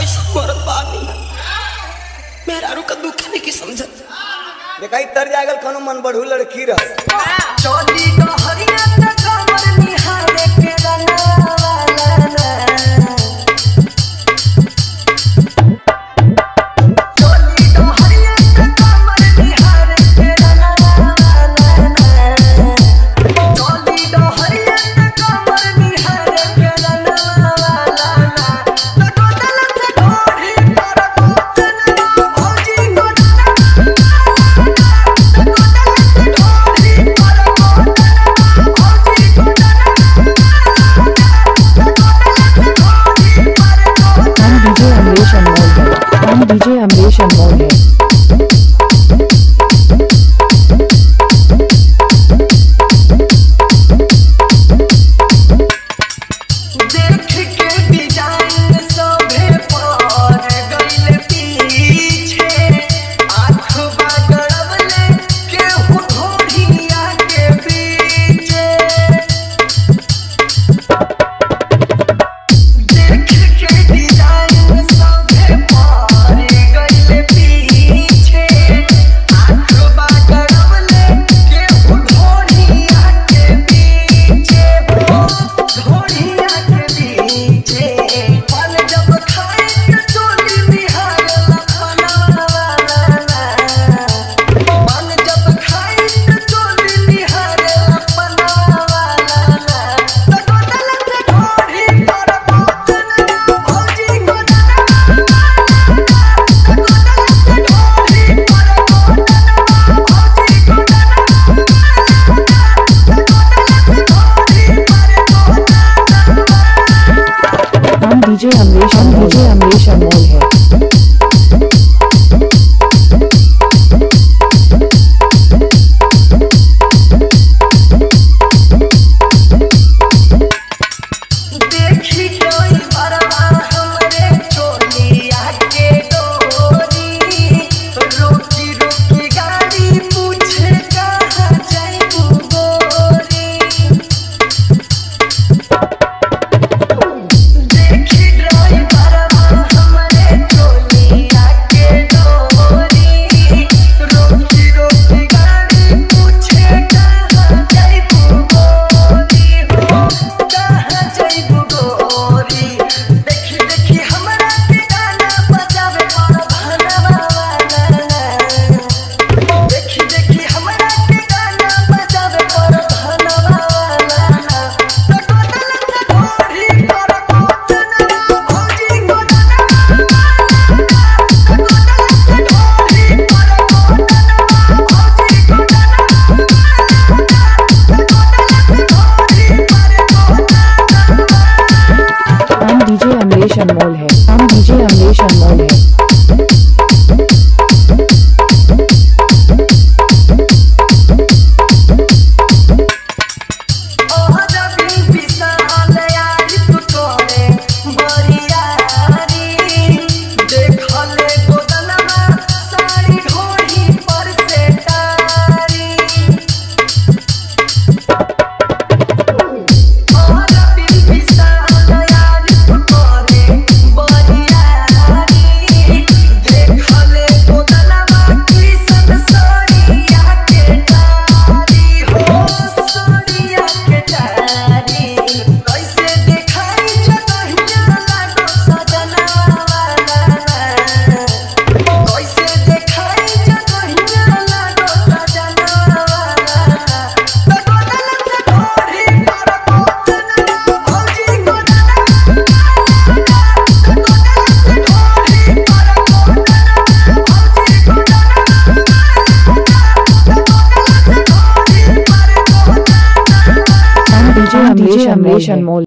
मरद बानी मेरा रुक दुख नहीं की समझ देखाई तर जागल कोनो मन बढ़ू लड़की रह चोली तो हरिया तक कमर निहारे के रना वाला ना चोली तो हरिया तक कमर निहारे के रना वाला ना चोली तो हरिया तक कमर निहारे के रना वाला ना तो गोदल से ढोरी पर गोदल भौजी गोदल DJ Amresh Anmol है। देख के डिजाइन सोभे पर गइल पीछे आँख बगड़वले केहू घोड़िया के पीछे देख के डिजाइन सोभे पर गइल पीछे आँख बगड़वले केहू घोड़िया के पीछे घोड़िया के पीछे फल जब खाए के चोली निहारला खाना वाला फल जब खाए के चोली निहारला खाना वाला तो गोदल से ढोरी पर गोदल भौजी गोदल गोदल से ढोरी पर गोदल भौजी गोदल हम DJ Amresh Anmol है। देखी कोई बरवा हमरे चोलिया के डोरी रोकी रोकी गाड़ी पूछे कहाँ जाइबू गोरी देखी कोई बरवा हमरे चोलिया के डोरी रोकी रोकी गाड़ी पूछे कहाँ जाइबू गोरी कहाँ जाइबू गोरी देखी देखी हमरा के गाना बजावे पर भनवा वाला देखी देखी हमरा के गाना बजावे पर भनवा वाला तो गोदल से ढोरी पर गोदल भौजी गोदल गोदल से ढोरी पर गोदल भौजी गोदल हम DJ Amresh Anmol है। हम DJ Amresh Anmol है। DJ Amresh Anmol